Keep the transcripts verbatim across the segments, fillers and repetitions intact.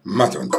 Matondo.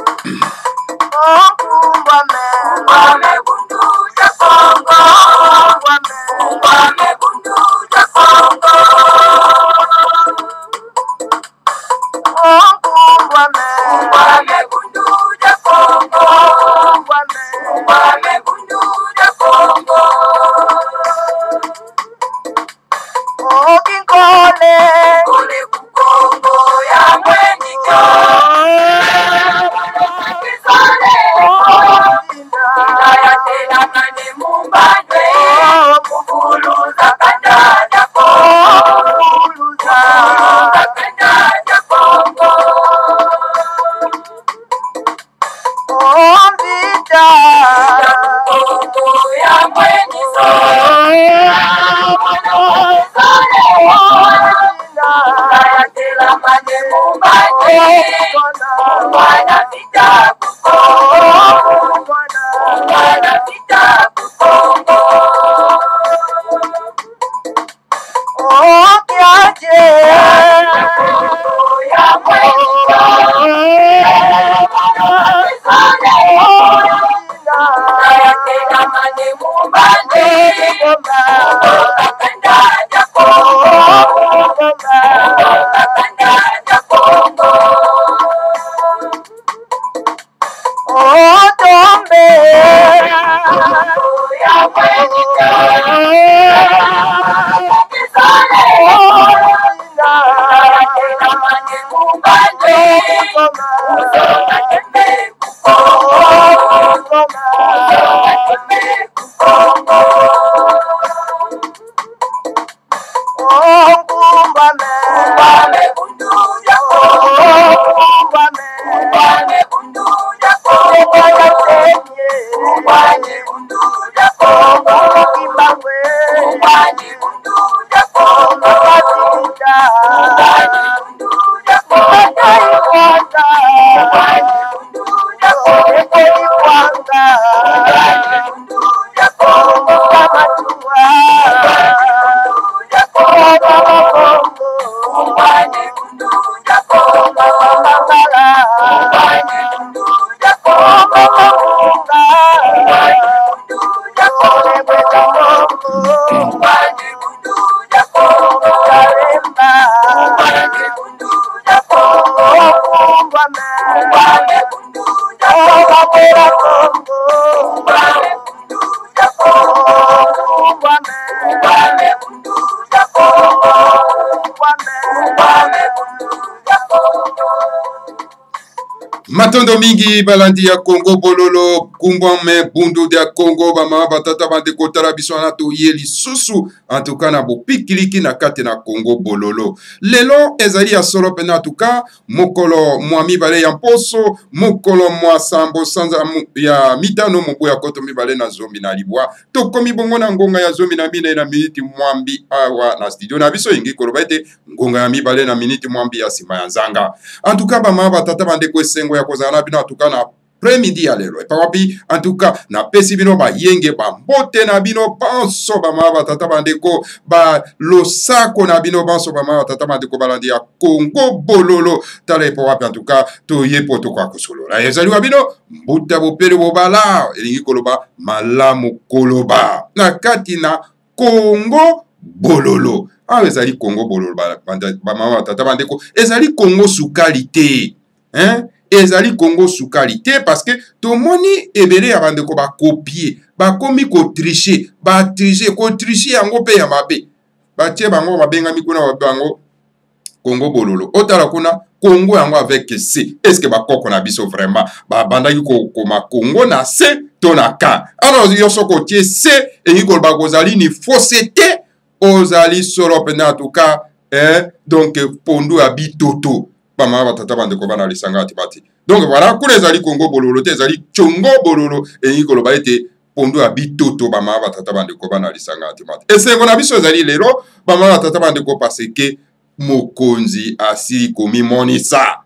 Matondo mingi balandi ya Congo bololo kumbwa me bundu dia Congo bama batata bande kotala biswana to yeli susu en tout cas na bopikiliki na kate na Congo bololo lelo ezali ya solo pena en tout cas mokolo mwami bale ya mposo mokolo mwa sambo sanza ya mitano mbo ya koto mibale na zombi na libwa to komi bongo na ngonga ya zombi na mine na miniti mwambi awa na studio na biso ingi koloba ete ngonga ya mibale na miniti mwambi ya sima ya nzanga en tout cas bama batata bande ko sengo ya kozana bino en tout cas na premidi ya lelo epa wapi en tout cas na pesi bino ba yenge ba mbote na bino banso ba ma batata bandeko ba losako na bino banso ba ma batata bandeko balandi ya Congo bololo tala epa wapi en tout cas to yepo to kwa kusolo la ezali wa bino mbuta bopele bobala elingi koloba malamu koloba na kati na Congo bololo ah ezali Congo bololo ba ba ma batata bandeko ezali Congo sukalité hein ezali Congo sukalité parce que to moni ebele ya bandeko ba copier ba komi ko tricher ba tricher ko tricher yango pe ya mabe ba tie bango babenga mikuna ba bango Congo bololo otala kuna Congo yango avec C est-ce que ba koko na biso vraiment ba bandaki ko koma Congo na C to na K alors yo soko tie C et yiko ba kozali ni fausseté ozali solo pena en tout cas hein donc pondu abitoto bama batata bandeko bana lisanga atibati donc voilà kule ezali Congo bololo te ezali Congo bololo et yiko ba ete pondu abitoto bama batata bandeko bana lisanga atibati esengo na biso ezali lelo bama batata bandeko parce que mokonzi asili komi monisa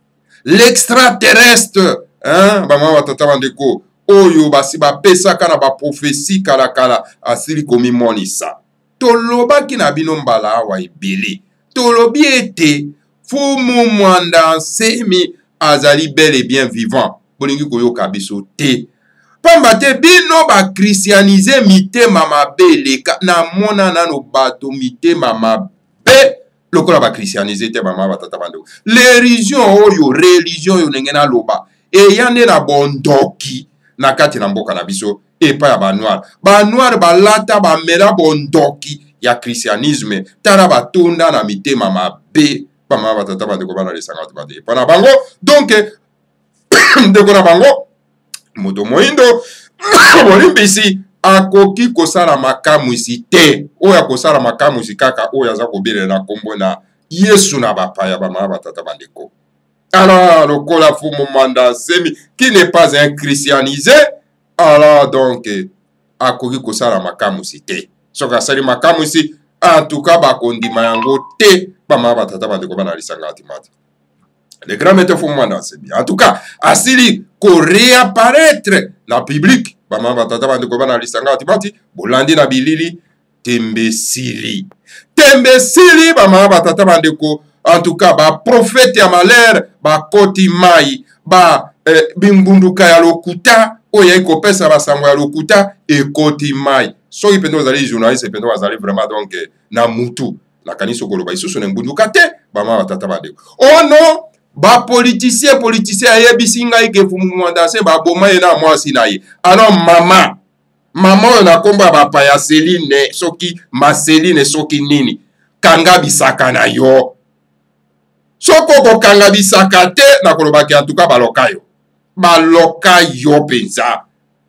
l'extraterrestre hein bama batata bandeko oyo basi ba pesaka na ba prophétie kala kala asili komi monisa tolobaki na bino mbala wa ebele tolobi ete fumu mwanda nsemi azali bel et bien vivant. Bolingi koyoka biso te. Pamba te bino ba christianiser mitema mabe leka na mona nano bato mitema mabe lokola ba christianiser te mama batata bando. Religion oyo religion yo ndenge na loba e yande na bondoki na kati na mboka na biso epa ya ba noir. Ba noir balata ba mela bondoki ya christianisme tara batunda na mitema mabe mama batata bando ko bana lesanga tibade. Pana bango donc ndeko na bango moto moindo bolimbisi akoki kosala makamu isi te oyo akosala makamu isi kaka oyo aza kobelela na kombo na Yesu na bapaya bamama batata bandeko. Alors lokola fumu manda semi qui n'est pas un christianisé, alors donc akoki kosala makamu isi te soki asali makamu isi en tout cas bakondima yango te bamama batata bandeko bana lisanga atimata. Le grand maître Fumanda, c'est bien. En tout cas, asili ko réapparaître na public. Bama batata bandeko bana lisanga atibati. Bolandi na bilili tembesili. Tembesili bama batata bandeko. En tout cas, ba prophète ya malheur, ba koti mai, ba eh, bimbunduka ya lokuta, oya iko pesa ba sango ya lokuta e koti mai. Soki pendo bazali journaliste pendo bazali vraiment donc na mutu. Na kaniso koloba isusu na mbunduka te bama batata bandeko. Oh non! Ba politicien politicien ayebisi ngai ke fumu mandase ba boma ena mwasi na ye. Alors mama mama oyo na kombo ya bapaya Celine soki ma Celine soki nini kanga bisaka na yo soko ko kanga bisaka te na kolobaki en tout cas baloka yo baloka yo penza.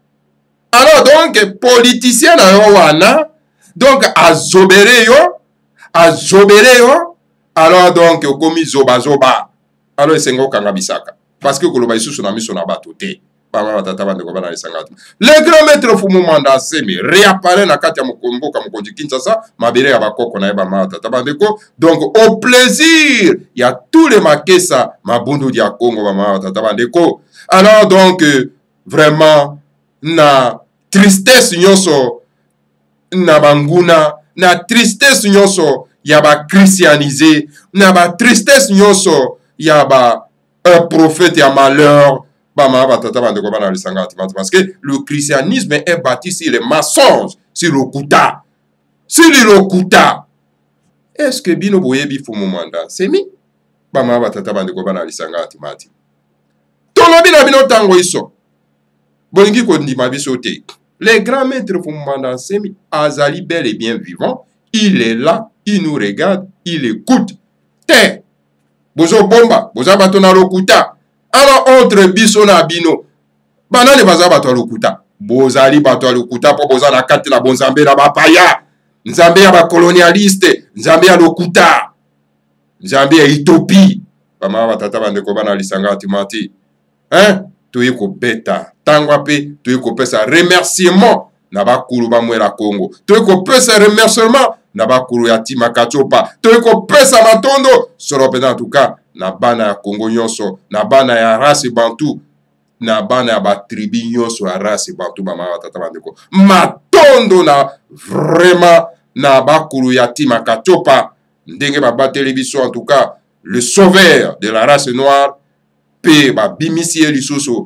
Alors donc politicien na yo wana donc azobere yo azobere yo alors donc okomi zoba zoba. Alors esengo kanga bisaka parce que koloba isusu na miso na bato te bama batata bandeko bana lisanga. Le grand maître Fumu Manda Semi réapparaît na kati ya mokombo ka mokonzi Kinshasa mabere ya bakoko na bama batata bandeko. Donc au plaisir il y a tous les makesa mabundu dia Congo bama batata bandeko. Alors donc euh, vraiment na tristesse nyonso na banguna na tristesse nyonso ya ba christianisé na ba tristesse nyonso ya ba un prophète ya malheur bama batata bandeko bana lisanga parce que le christianisme est bâti sur les mensonges, sur le kuta, sur le kuta. Est-ce que bino boyebi Fumu Manda Semi bama batata bandeko bana lisanga atimati tolobi na bino tango iso bolingi ko ndima biso te. Le grand maître Fumu Manda Semi azali bel et bien vivant, il est là, il nous regarde, il écoute. Te bozo bomba boza bato na lokuta. Alors entre biso na bino banane baza bato na lokuta bozali bato na lokuta po boza na kati na bonzambe na bapaya nzambe ya bakolonialiste nzambe ya lokuta nzambe ya Ethiopie bama batata bandeko bana lisanga atimati hein toyi ko beta tangwa pe toyi ko pesa remerciement na bakulu bamwela Congo toyi ko pesa remerciement na bakulu ya Tima Kachopa toyi ko pesa matondo solo pena en tout cas na bana ya Congo nyonso na bana ya race bantu na bana ya batribi nyonso ya race bantu bama batata bandeko matondo na vraiment na bakulu ya Tima Kachopa ndenge babateli biso en tout cas le sauveur de la race noire pe babimisi lisusu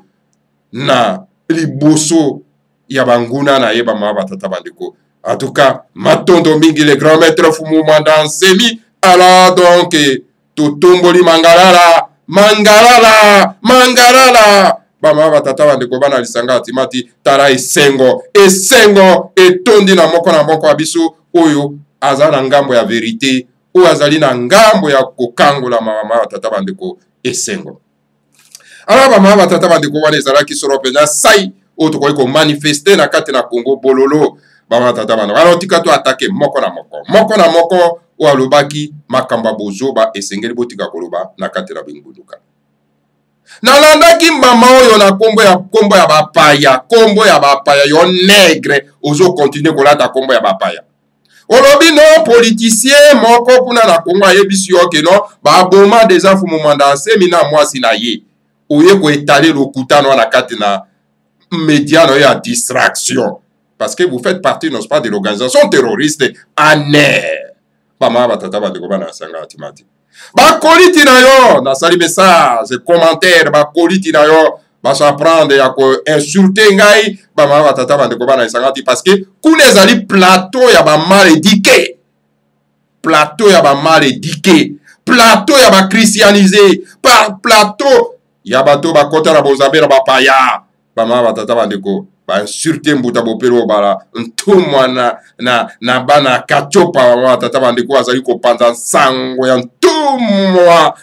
na liboso ya banguna na yeba bama batata bandeko. En tout cas, matondo mingi le grand maître Fumu Manda Semi. Alors donc, totomboli mangalala, mangalala, mangalala. Bama batata bandeko bana lisanga atimati tara esengo, esengo etondi na moko na moko abiso oyo azana ngambo ya vérité, oyo azali na ngambo ya kokangola mama batata bandeko esengo. Alors bama batata bandeko wana ezalaki solo pena sai oyo tokoki ko manifester na kati na Congo bololo. Bama tata bana alors tika to attaquer moko na moko moko na moko o alobaki makamba bozoba esengeli botika koloba na kati na bingunduka nalandaki mama oyo na kombo ya kombo ya bapaya kombo ya bapaya yo nègre ozo continuer kolata kombo ya bapaya olobi no politicien moko kuna na Congo ayebisi yo ke no ba boma des Fumu Manda Semi na mwasi na ye oye ko étaler lokutano na kati na média ya distraction. Parce que vous faites partie, non pas, de l'organisation terroriste A N E R. Bama batata bandeko bana sanga atimati. bakoliti na yo nasali message commentaire bakoliti na yo basaprendre ya ko insulter ngai bamama batata bandeko bana lisanga ti parce que kuna ezali plateau ya bamal éduqué, plateau ya bamal éduqué, plateau ya bachristianisé, par plateau ya bato bakota na bozambe na bapaya bamama batata bandeko bainsulte mbuta bopelo bala ntumwa na, na, na bana kachopa bamama batata bandeko azali kopanza nsango ya ntumwa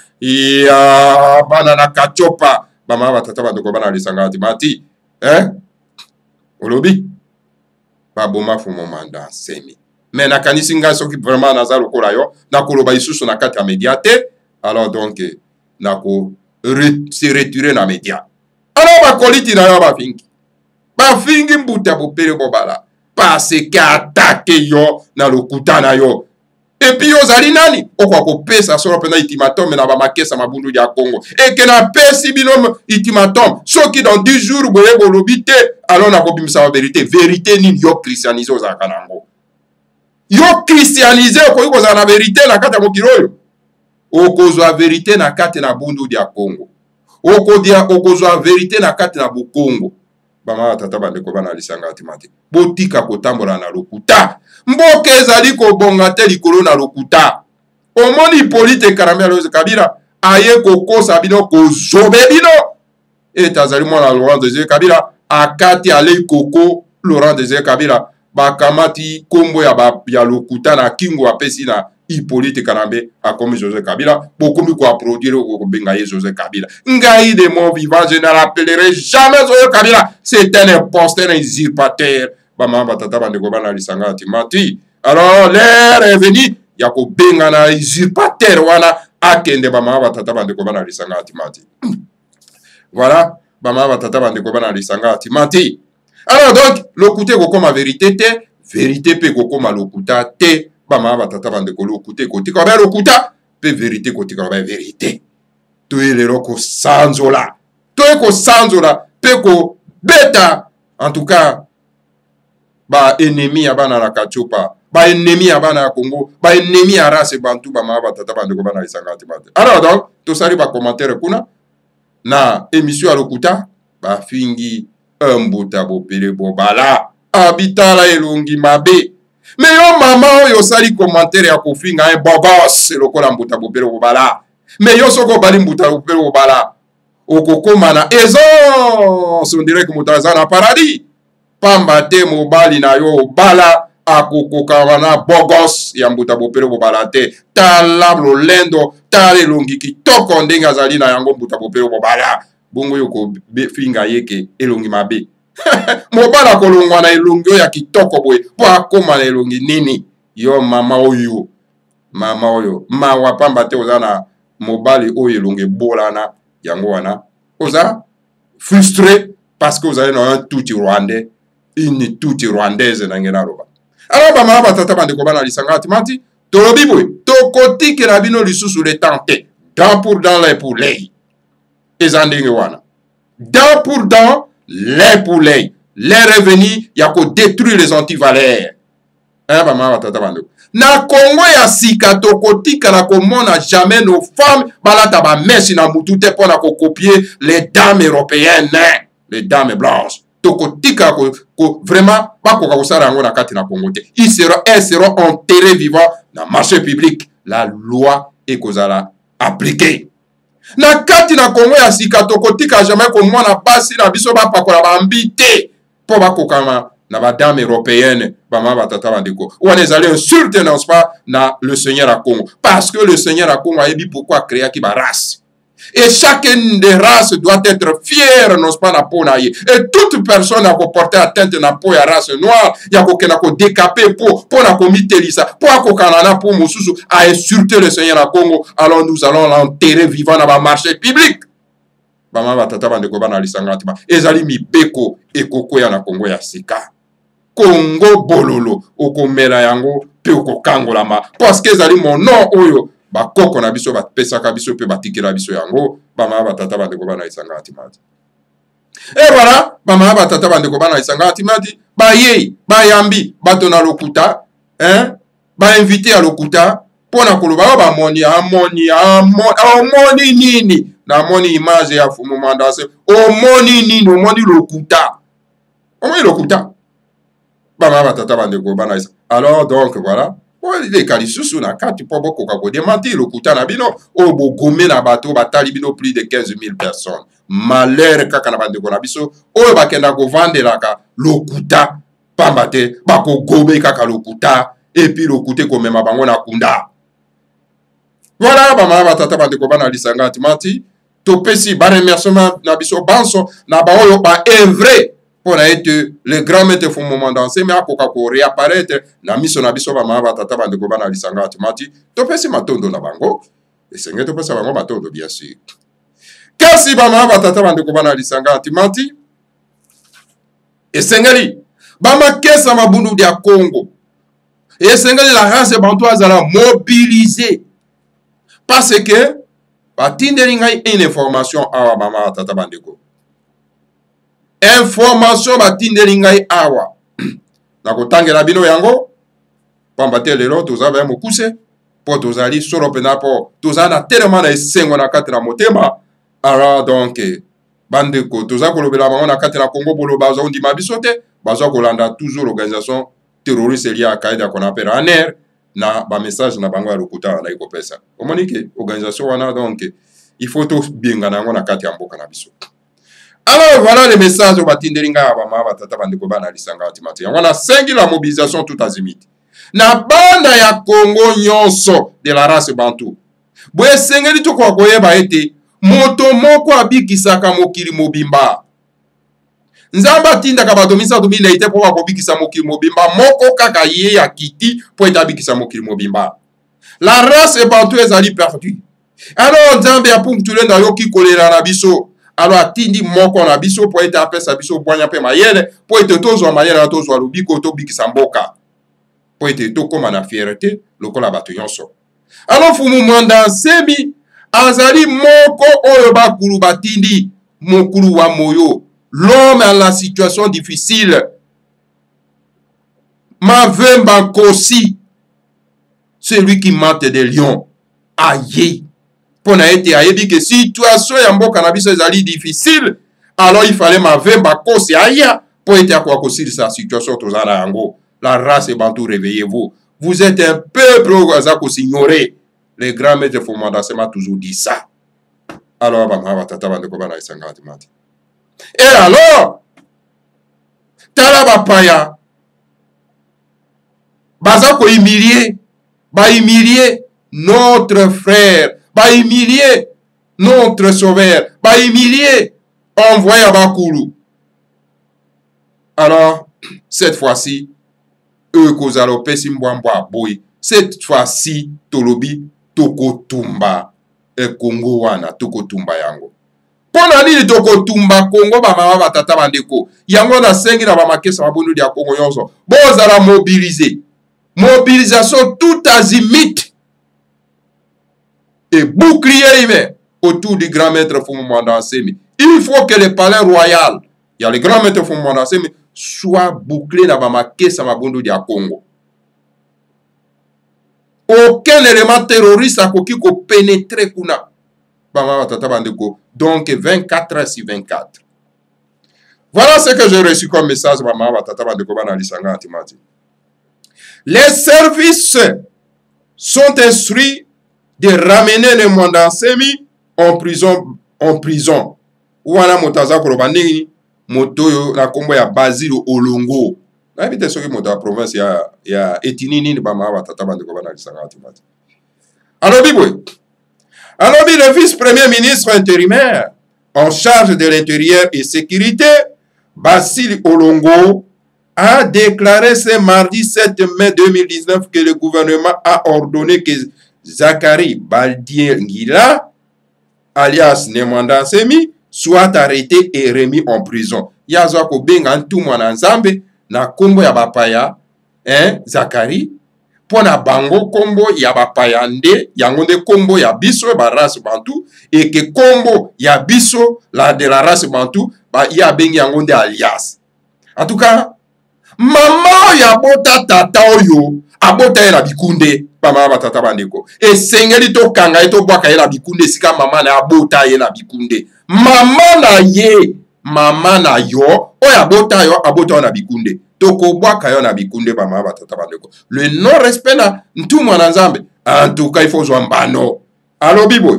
ya bana na kachopa bamama batata bandeko bana lisanga ti mati eh olobi baboma fumo manda semi mais nakanisi ngai soki vraiment naza lokola yo nakoloba lisusu na kati ya media te alors donc nako re, se retirer na media alors bakoliti na yo bafingi bafingi mbuta bopele bobala parce que attaque yo na lokuta na yo et puis ozali nani okwa kopesa solo pena ultimatum na bamakesa mabundu ya Congo et que na pesi binom ultimatum soki dans dix jours boye bolobi te alors na kobimisa la vérité vérité nini yo christianisé ozalaka nango yo christianisé okoki kozala na vérité na kati ya mokili oyo okozwa vérité na kati na bundu ya Congo okodia okozwa vérité na kati na Bokongo bama tata bandeko bana lisanga timate botika kotambola na lokuta mboka ezali kobonga te likolo na lokuta omoni Hippolyte Karamia Kabila aye kokosa bino kozobe bino etazali mwana Laurent Désiré Kabila akati ale koko Laurent Désiré Kabila bakamati kombo ya, ba, ya lokuta na kingo apesi na Hippolyte Karambe akomi José Kabila bokomi ko produire ko benga ye José Kabila ngai de mon vivant je ne rappellerai jamais José Kabila c'est un imposteur, un usurpateur bama batata bandeko bana lisanga timati alors l'air est venu ya ko benga na usurpateur wana akende bama batata bandeko bana lisanga timati voilà bama batata bandeko bana lisanga timati alors donc lokuta ko koma vérité te vérité pe ko koma lokuta te bama batata bandeko lokuta ko tika ba lokuta pe vérité ko tika ba vérité to elero ko sanzola to ko sanzola pe ko beta en tout cas ba ennemi ya bana na kachopa ba ennemi ya bana ya Congo ba ennemi ya race bantu bama batata bandeko bana lisanga timate alors donc to sali ba commentaire kuna na émission ya lokuta ba fingi mbuta bopele bobala abitala elongi mabe mais yo mama oyo sali commentaire ya kofinga un bobos lokola mbuta bopele bobala mais yo soko bali mbuta bopele bobala okokoma na ezo on dirait que mutaza na paradis pamba te mobali na yo bala akokoka na bogos ya mbuta bopele bobala te tala lolendo tala elongi kitoko ndenge azali na yango mbuta bopele bobala bongo yoko finga yeke elongi mabe mobala kolongwa na elongi oyo ya kitoko boye po akoma na elongi nini yo mama oyo mama oyo mawa pamba te oza na mobali oyo elongi bolana yango wana oza frustré parce que oza na un tout rwandais une tout rwandaise na ngena roba alors ba mama batata bandeko bana lisanga timati tolobi boye tokotike na bino lisusu le tente dans pour dans les poulets ezandenge wana dent pour dent lait pour lait les revenus ya ko détruire les antivaleurs hein ba mama tata bando na Congo ya sika tokotika na komona jamais nos femmes balata ba mesi na mutu te pona ko copier les dames européennes les dames blanches tokotika ko, ko vraiment pas ko kosala ngo na kati na Congo te ils seront elles seront enterrés vivants na marché public la loi est kozala appliquée na kati na Congo ya sika tokotika jamais ko mwana basi na biso ba pakola ba mbite po ba kokama na ba dame européenne ba ma batata bandeko ou les allés insulter non pas na le Seigneur à Congo parce que le Seigneur à Congo a dit pourquoi créer qui ba race et chacune des races doit être fière non pas na peau na ye et toute personne a porter atteinte na peau ya race noire ya ko kena ko décaper pour pour na komitelisa pour ko kanana pour mususu a insulter le Seigneur à Congo alors nous allons l'enterrer vivant dans le marché public bama batata bandeko bana lisanga tima ezali mibeko ekoko ya na Congo ya sika Congo bololo okomela yango pe okokangolama parce que ezali mon nom oyo bakoko na biso bapesaka biso pe batikela biso yango bama batata bandeko bana lisanga timati et voilà bama batata bandeko bana lisanga timati ba ye ba yambi bato na lokuta hein ba invité à lokuta pona koloba ba moni amoni amoni nini na moni image ya fumu mandase omoni nini omoni lokuta omoni lokuta bama batata bandeko bana isa. Alors donc voilà les kalisusu na kati po boko ka ko démentir lokuta na bino o bo gomé na bato batali bino plus de quinze mille personnes. Malheur kaka na bandeko na biso o bakenda ko vandelaka lokuta pambate bako gobe kaka lokuta et puis lokuta ko mema bango na kunda. Voilà bama batata bandeko bana lisanga timati topesi ba remerciement na biso banso na ba oyo ba vrai pour être le grand maître font moment danser mais akoka ko réapparaître na miso na biso ba mama batata bandeko bana lisanga timati topesi matondo na bango et senge topesa bango matondo bien sûr. Kasi ba mama batata bandeko bana lisanga timati et sengeli ba makesa mabundu dia Congo et sengeli la race bantu azala mobiliser parce que batindeli ngai une information awa ba mama batata bandeko information batindeli ngai awa na kotangela bino yango pambate lelo tozaba ya mokuse po tozali solo pena po tozala na tellement na esengo na kati na motema. Alors donc bandeko toza kolobela bango na kati na Congo bolo bazo ndima biso te bazo kolanda toujours l'organisation terroriste liée à Qaïda qu'on appelle A N E R na ba message na bango ya lokuta na ikopesa omonike organisation wana. Donc il faut to binga nango na kati ya mboka na biso. Alors voilà les messages au batinderinga bama batata bandeko bana lisanga timati. On a cinq la mobilisation tout azimit. Na banda ya Congo nyonso de la race bantu. Boye sengeli to kwa koyeba ete moto moko abikisaka mokili mobimba. Nzamba tinda ka bato misa dumile ite po bakobikisa mokili mobimba moko kaka ye ya kiti po etabikisa mokili mobimba. La race bantu ezali perdue. Alors nzambe ya punctule na yoki kolera na biso. Alors atindi moko na biso po ete apesa biso bwanya pe mayele po ete tozwa mayele na tozwa lobiko to bikisa mboka po ete to koma na fierté lokola bato nyonso. Alors fumu mwanda semi azali moko oyo bakulu batindi mokulu wa moyo l'homme à la situation difficile Mavemba Kosi celui qui mate des lions aïe. Pour na été ayebi que situation ya mboka na biso ezali difficile, alors il fallait Mavemba Kosi aya pour être quoi kosi sa situation tozana yango. La race est bantou, réveillez-vous. Vous êtes un peuple où ignorer. Les grands maîtres Fumanda m'a toujours dit ça. Alors bah tata bande ko bana cinquante mati. Et alors Talaba Paya baza ko humilier, ba humilier notre frère, ba humilier notre sauveur, ba humilier envoyé à Bakulu. Alors cette fois-ci eux kozalo pesi mbwambwa boy. Cette fois-ci tolobi toko tumba e Congo wana toko tumba yango. Pona nini toko tumba Congo ba mama batata bandeko. Yango na sengi na ba makesa mabundu dia Congo yonso. Bozala mobiliser. Mobilisation tout azimut. Et bouclier humain autour du grand maître Fumanda Semi. Il faut que le palais royal, il y a le grand maître Fumanda Semi, soit bouclé dans ma caisse à ma bondo dia Congo. Aucun élément terroriste a qui ko pénétrer kuna. Donc vingt-quatre heures sur vingt-quatre. Voilà ce que j'ai reçu comme message. Les services sont instruits de ramener les Mwandansemi en prison. En prison. Ouana motaza korobani moto na kombo ya Basile Olongo. Na éviter ce que moto la province ya ya etinini ba ma batata bande ko bana lisanga timati. Alors bibwe. Alors le vice-premier ministre intérimaire en charge de l'intérieur et sécurité, Basile Olongo, a déclaré ce mardi sept mai deux mille dix-neuf que le gouvernement a ordonné que Zakari Baldiengila, alias Nemanda Semi, soit arrêté et remis en prison. Yazwa ko benga ntu mwana nzambe na kombo ya bapaya, hein, Zakari, pona bango kombo ya bapaya nde, yango nde kombo ya biso ba race bantu, et que kombo ya biso la de la race bantu, ba ya bengi yango nde alias. En tout cas, Mama ya bota tata oyo abota ye na bikunde bama batata bandeko esengeli to kanga ye to bwaka ye na bikunde sika mama na abota ye na bikunde mama na ye mama na yo oyo abota yo abota yo na bikunde toko bwaka yo na bikunde bama batata bandeko le non respect na ntumwa na nzambe en tout cas il faut zwa mbano alobi boy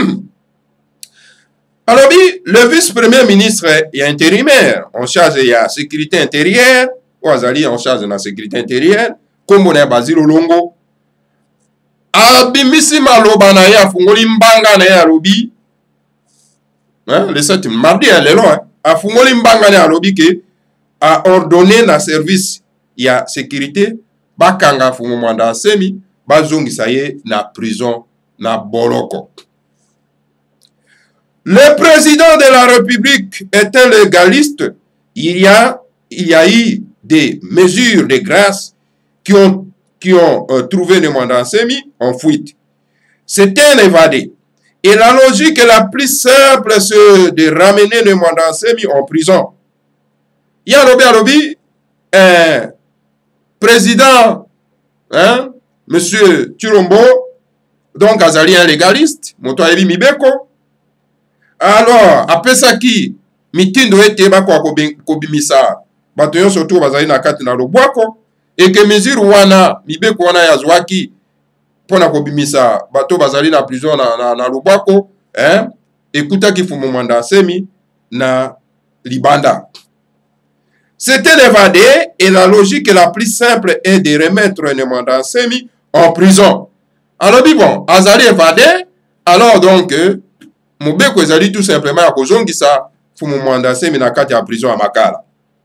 alobi le vice-premier ministre et intérimaire en charge de la sécurité intérieure Ouazali en charge de la sécurité intérieure, comme on est basé au Longo. Abimisi maloba na ya fungoli mbanga na ya lobi. Hein, le sept mardi elle est loin. A fungoli mbanga na ya lobi que a ordonné na service ya sécurité bakanga fungo mwanda semi bazongi saye na prison na boloko. Le président de la République est un légaliste. Il y a il y a eu des mesures de grâce qui ont, qui ont euh, trouvé le mandat semi en fuite. C'est un évadé. Et la logique la plus simple, c'est de ramener le mandat semi en prison. Il y a lobby à lobby, un président, hein, monsieur Chirombo, donc Azali un légaliste, Motoyebi Mibeko. Alors, après ça qui, mitindo ete bako kobimisa. Batoyon surtout bazali na kati na lobwako et que mesure wana mibeko wana ya zwaki pona kobimisa bato bazali na prison na, na, na lobwako hein ekuta kifumu manda semi na libanda. C'est un évadé et la logique la plus simple est de remettre un mandat semi en prison. Alors bon, azali évadé alors donc mobeko ezali tout simplement ya kozongisa fumu manda semi na kati ya prison à Makala.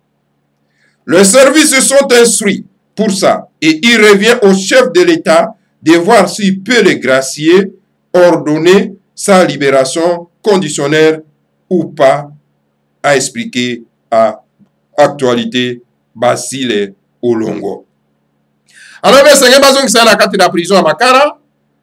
Les services se sont instruits pour ça et il revient au chef de l'État de voir s'il peut les gracier, ordonner sa libération conditionnelle ou pas, a expliqué à Actualité Basile Olongo. Alors, mais c'est que ça na kati la prison à Makara.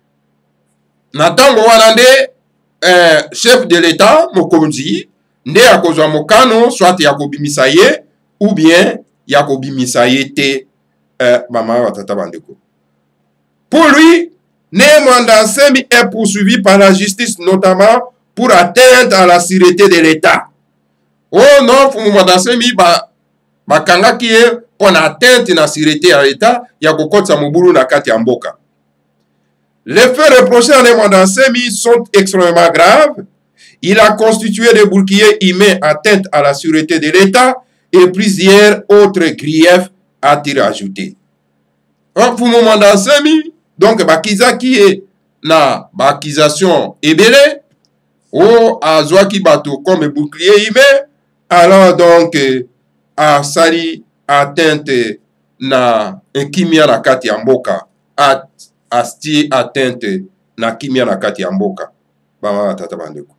Natango wanande euh, chef de l'État Mokonzi nde akozwa mokano soit yakobimisa ye ou bien Yakobi Misayete euh, Mama Watata Bandeko. Pour lui, Némanda Semi est poursuivi par la justice, notamment pour atteinte à la sûreté de l'État. Oh non, pour Némanda Semi, ba, ba kanga qui est pour atteinte à la sûreté à l'État, Yakokot Samoburu Nakati Amboka. Les faits reprochés à Némanda Semi sont extrêmement graves. Il a constitué des boucliers humains atteinte à la sûreté de l'État et plusieurs autres griefs a-t-il ajouté. Pour le moment d'Ansemi, donc, Bakiza qui est na bakisation ebele, ou a Zouaki Bato comme bouclier humain, alors donc, a sali atteinte na kimia na kati ya mboka, a asti atteinte na kimia na kati ya mboka. Bama tata bandeko.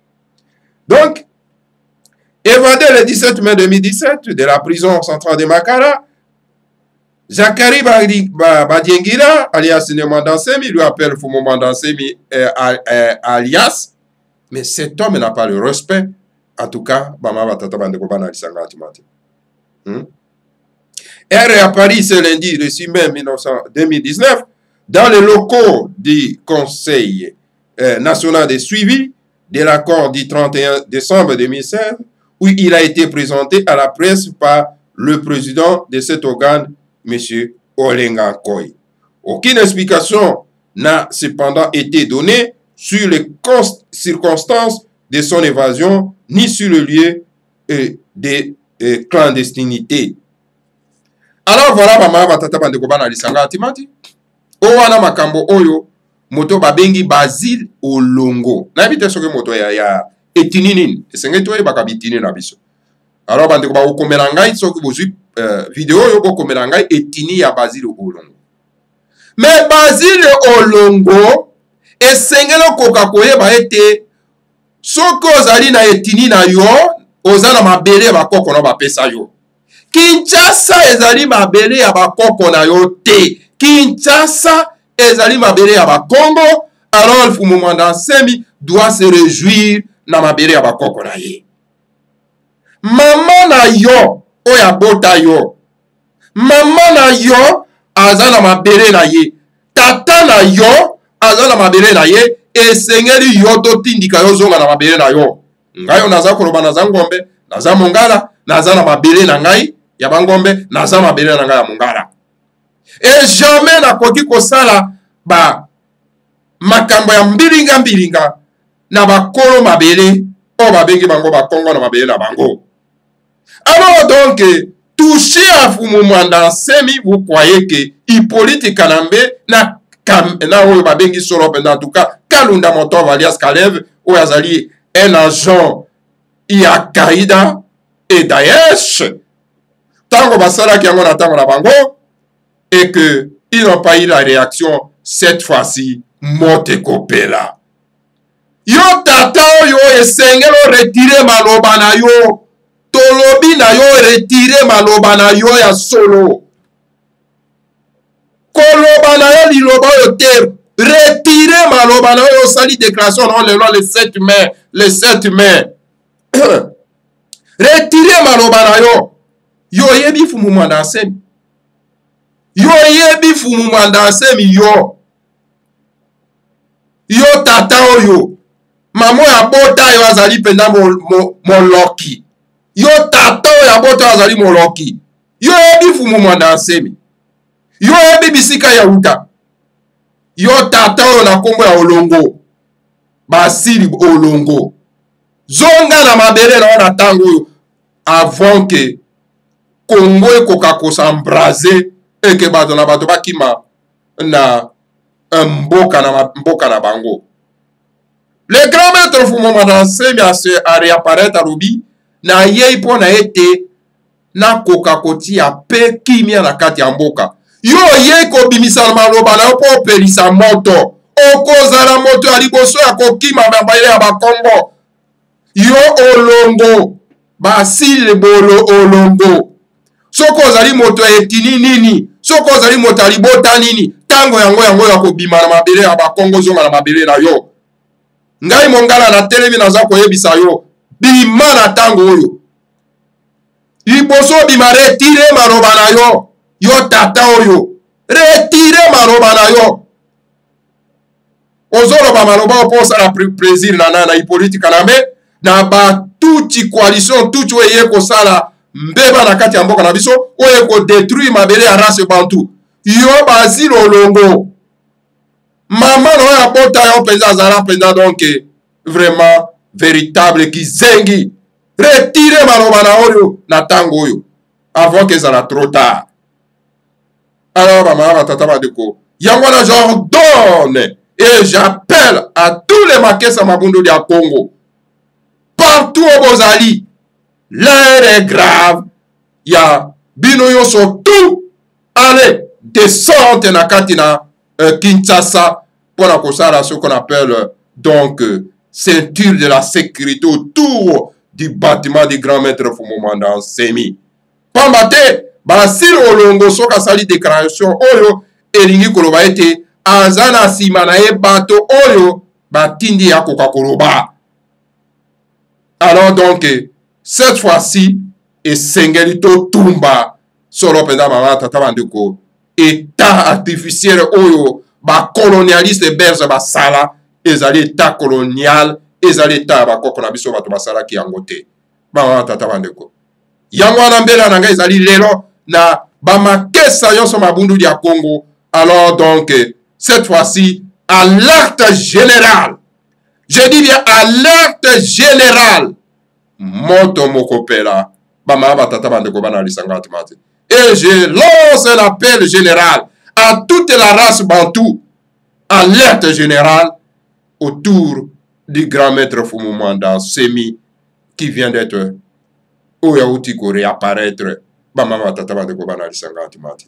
Donc, évadé le dix-sept mai deux mille dix-sept de la prison centrale de Makala, Zakari Badiengira, alias Némanda Semi, lui appelle Fumomanda Semi, euh, euh, alias, mais cet homme n'a pas le respect, en tout cas, Bama Batata Bandeko Banali Sangati Mati. Elle réapparit ce lundi, le six mai deux mille dix-neuf, dans les locaux du Conseil euh, national de suivi de l'accord du trente et un décembre deux mille seize, où il a été présenté à la presse par le président de cet organe, M. Olenga Koy. Aucune explication n'a cependant été donnée sur les circonstances de son évasion, ni sur le lieu euh, de euh, clandestinité. Alors voilà, maman, batata bandeko bana lisanga atimati. Owana makambo oyo moto babengi Basile Olongo. Na bité soke moto ya ya etinini. Esenge to yeba kabitini na biso. Alors bandeko ba okomela ngai soki bozwi euh, vidéo yo bokomela ngai etini ya Basile Olongo. Mais Basile Olongo esengelo koka koyeba ete soko ozali na etini na yo ozana mabele bakoko na bapesa yo. Kinshasa ezali mabele ya bakoko na yo te. Kinshasa ezali mabele ya bakongo. Alors il faut moment Semi doit se réjouir na mabele ya bakoko na ye. Maman na yo oya bota yo mama na yo aza na mabele na ye, tata na yo aza na mabele na ye, esengeli yo totindika yo zonga na mabele na yo. Ngai yo naza koloba naza ngombe, naza mongala, naza na mabele na ngai ya bangombe, naza mabele na ngai ya mongala. Et jamais nakoki kosala ba makambo ya mbilinga mbilinga na bakolo mabele o babengi bango bakongo na mabele na bango. Alors donc, toucher à Fumumwanda Nsemi, vous croyez que Hippolyte Kanambe na na oyo babengi solo penda en tout cas Kalunda Moto alias Kalev ou azali un agent ya Kaida et Daesh. Tango basala ki yango na tango na bango et que ils n'ont pas eu la réaction cette fois-ci. Mote kopela. Yo tata yo esengelo retire maloba na yo. Tolobi na yo retire maloba na yo ya solo. Koloba na yo liloba yo te. Retire maloba na yo sali déclaration non le le sept mai. Le sept mai. Retire maloba na yo. Yo yebi Fumumwanda Nsemi. Yo yebi Fumumwanda Nsemi yo. Yo tata oyo. Mamo ya bota yo azali penda moloki. Yo tata oyo ya bota azali moloki. Yo yebi Fumumwanda Nsemi. Yo yebi bisika ya uta. Yo tata oyo na kombo ya olongo. Basili olongo. Zonga na mabele na wana tango oyo. Avant que Congo ekoka kosambraze eke bato na bato bakima na mboka na mboka na bango. Le grand maître Fumumwanda Nsemi a réapparaître à Rubi na yei po na ete na koka koti ya pe kimia na kati ya mboka. Yo yei ko bimisa maloba na yo po pelisa moto. Okozala moto ya liboso ya kokima mabaile ya bakongo. Yo olongo basile bolo olongo. Soko ozali moto ya etini nini, soko ozali moto ya libota nini, tango yango yango ya kobima na mabele ya bakongo zonga na mabele na yo. Ngai mongala na telemi naza koyebisa yo, bima na tango oyo. Liboso bima retire maloba na yo, yo tata oyo. Retire maloba na yo. Ozoloba maloba oposa na plaisir na na Hippolyte Kanambe, na ba tuti coalition tuti weye kosala mbeba na kati ya mboka na biso oye ko détruire mabele ya race bantu. Yo basile olongo. Mama no ya bota yo penza azala penza donc vraiment véritable kizengi. Retire maloba na oyo na tango oyo avant que ça soit trop tard. Alors mama tata badeko yango na j'ordonne et j'appelle à tous les Makesa Mabundu de Congo partout au Bozali. L'heure est grave. Ya bino yo surtout allez descendre na katina euh, Kinshasa pour la kosala ce qu'on appelle euh, donc euh, ceinture de la sécurité autour du bâtiment du grand maître Fumumwanda Nsemi. Pambate basile olongo soka sali déclaration oyo elingi koloba ete azana sima na ye bato oyo batindi ya koka koloba. Alors donc cette fois-ci, et Sengelito Tumba, solo penda mama tata bandeko, état artificiel oyo, ba colonialiste berge ba sala, ezali état colonial, ezali état ba koko na biso bato basala ki yangote. Mama tata bandeko. Yango wana mbela nanga ezali lelo na ba makesa yonso mabundu ya Congo. Alors donc, cette fois-ci, alerte générale. Je dis bien alerte générale. Moto mokopela bama batata bandeko bana lisanga atimati. Et je lance un appel général à toute la race bantou, alerte générale autour du grand maître Fumumwanda Nsemi qui vient d'être Oyauti ko réapparaître bama batata bandeko bana lisanga atimati.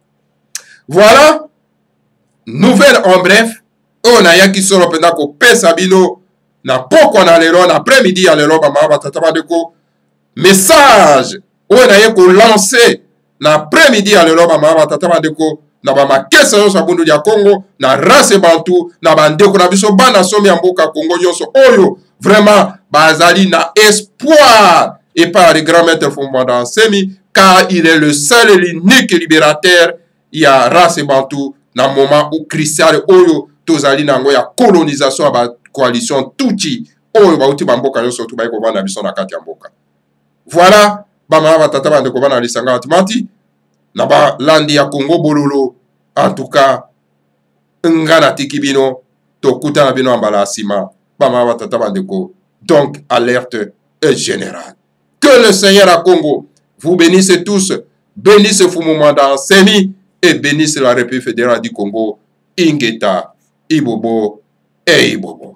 Voilà, nouvelle en bref, on a yaki solo penda ko pesa bino na poko na lelo na après-midi ya lelo ba mama tata bandeko message o na ye ko lancer na après-midi ya lelo ba mama tata bandeko na ba makesa yo sa bundu ya Congo na race bantu na bandeko na biso bana somi ya mboka Congo yoso oyo vraiment bazali na espoir et par le grand maître Fumumwanda Nsemi car il est le seul et l'unique libérateur. Il y a race bantou dans le moment où Christian Oyo tozali nango ya colonisation à la coalition Tuti Oyo bauti bamboka yo surtout ba ko bana biso na kati ya mboka. Voilà bama batata bande ko bana lisanga atimati na ba landi ya Congo bololo. En tout cas ngana tikibino tokuta na bino ambala sima bama batata bande ko. Donc alerte est générale. Que le Seigneur à Congo vous bénisse tous, bénisse Fumumanda Semi et bénisse la République fédérale du Congo, Ingeta, Ibobo et Ibobo.